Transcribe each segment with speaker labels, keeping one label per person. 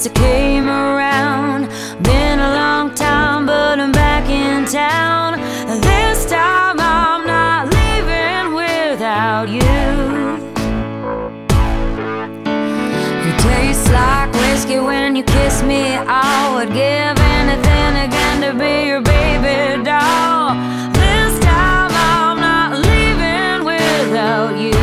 Speaker 1: since I came around. Been a long time, but I'm back in town. This time I'm not leaving without you. You taste like whiskey when you kiss me. I would give anything again to be your baby doll. This time I'm not leaving without you.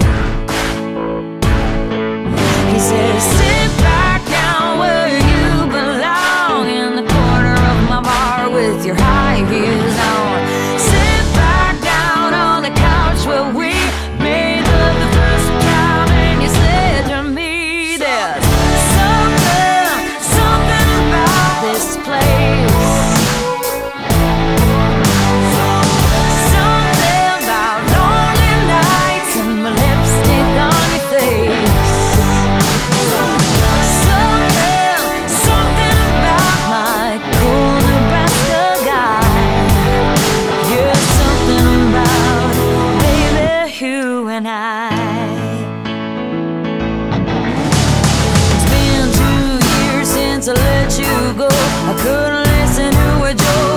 Speaker 1: He says, sit back down where you belong, in the corner of my bar with your high heels on. Sit back down on the couch where we made love the first time, and you said to me, there's something about this place. Something about lonely nights and my lipstick on your face. Something about my cool Nebraska guy. Yeah, something about baby you and I. It's been 2 years since I let you go. I couldn't listen to a joke.